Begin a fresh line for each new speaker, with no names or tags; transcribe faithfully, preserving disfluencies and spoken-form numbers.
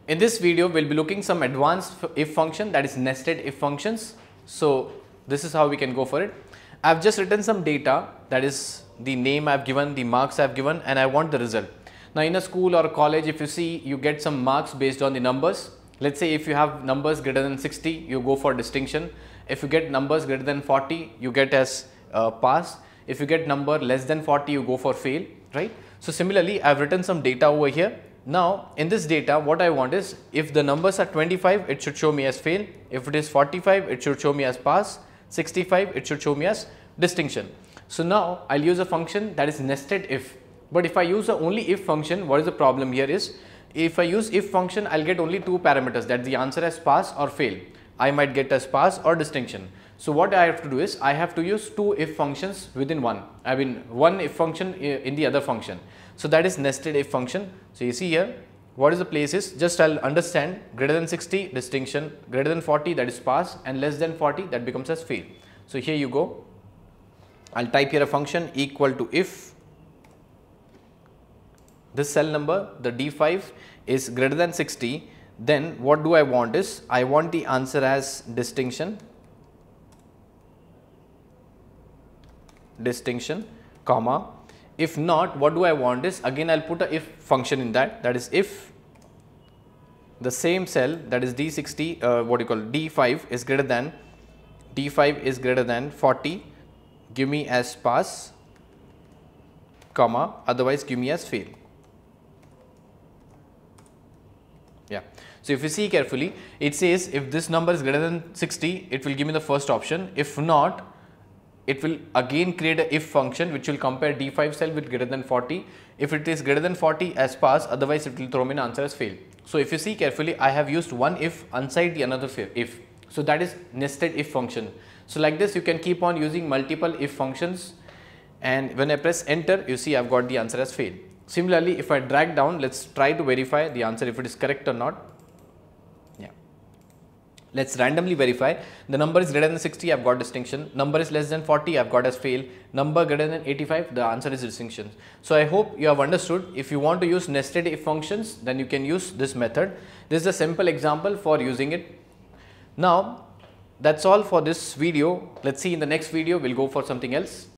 In this video, we'll be looking some advanced if function, that is nested if functions. So this is how we can go for it. I've just written some data, that is the name I've given, the marks I've given, and I want the result. Now in a school or a college, if you see, you get some marks based on the numbers. Let's say if you have numbers greater than sixty, you go for distinction. If you get numbers greater than forty, you get as uh, pass. If you get number less than forty, you go for fail, right? So similarly, I've written some data over here. Now in this data, what I want is, if the numbers are twenty-five, it should show me as fail. If it is forty-five, it should show me as pass. sixty-five, it should show me as distinction. So now I'll use a function that is nested if. But if I use a only if function, what is the problem here is, if I use if function, I'll get only two parameters, that the answer as pass or fail. I might get as pass or distinction. So what I have to do is, I have to use two if functions within one. I mean one if function in the other function. So that is nested if function. So you see here, what is the place is, just I'll understand greater than sixty distinction, greater than forty that is pass, and less than forty that becomes as fail. So here you go. I'll type here a function equal to if this cell number, the D five, is greater than sixty, then what do I want is, I want the answer as distinction, distinction, comma. If not, what do I want is, again I'll put a if function in that, that is if the same cell, that is D sixty, uh, what you call D five is greater than, D five is greater than forty, give me as pass, comma, otherwise give me as fail. Yeah. So if you see carefully, it says if this number is greater than sixty, it will give me the first option. If not, it will again create a if function which will compare D five cell with greater than forty. If it is greater than forty as pass, otherwise it will throw me an answer as fail. So if you see carefully, I have used one if inside the another if. So that is nested if function. So like this, you can keep on using multiple if functions, and when I press enter, you see I've got the answer as fail. Similarly, if I drag down, let's try to verify the answer if it is correct or not. Yeah. Let's randomly verify. The number is greater than sixty, I've got distinction. Number is less than forty, I've got as fail. Number greater than eighty-five, the answer is distinction. So I hope you have understood. If you want to use nested if functions, then you can use this method. This is a simple example for using it. Now, that's all for this video. Let's see in the next video, we'll go for something else.